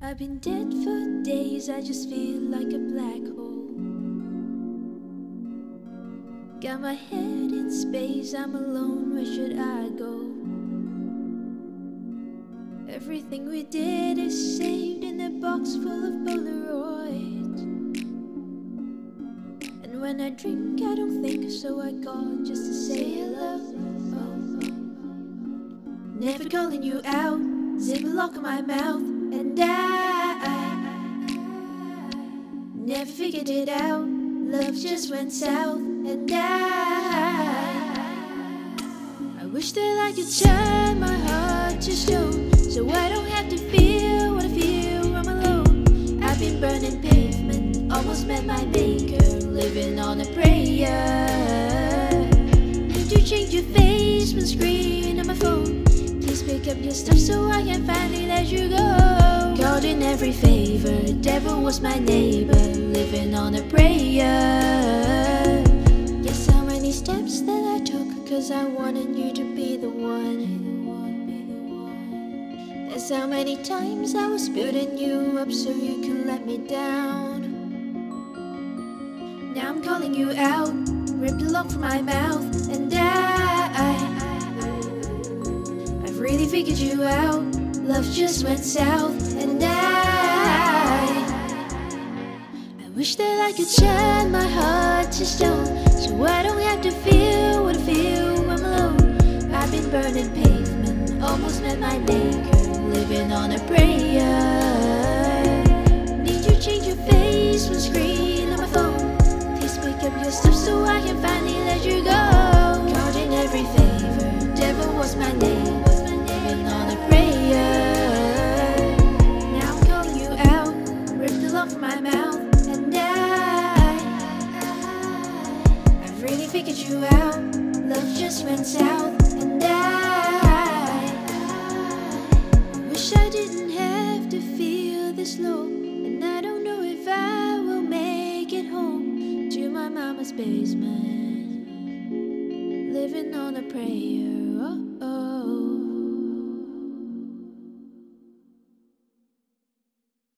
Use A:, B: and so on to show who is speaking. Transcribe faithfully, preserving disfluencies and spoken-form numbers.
A: I've been dead for days, I just feel like a black hole. Got my head in space, I'm alone, where should I go? Everything we did is saved in a box full of Polaroids. And when I drink I don't think, so I call just to say hello. Oh. Never calling you out, zip lock in my mouth. And I never figured it out, love just went south. And I I wish that I could turn my heart to stone, so I don't have to feel what I feel, I'm alone. I've been burning pavement, almost met my maker, living on a prayer. Need to change your face when screen on my phone. Please pick up your stuff so I can finally let you go. God in every favor, devil was my neighbor, living on a prayer. Guess how many steps that I took, cause I wanted you to be the one. That's how many times I was building you up so you can let me down. Now I'm calling you out, ripped the lock from my mouth. And I I've really figured you out, love just went south. And I I wish that I could turn my heart to stone, so I don't have to feel what I feel, I'm alone. I've been burning pavement, almost met my maker, living on a prayer. Need you change your face when screen on my phone. Please pick up your stuff so I can finally let you go. God in every favor, devil was my name, living on a prayer. Now I'm calling you out, ripped the lock from my mouth. And I I've really figured you out, love just went south. And I wish I didn't have to feel this low, and I don't know if I will make it home to my mama's basement, living on a prayer. Oh, oh.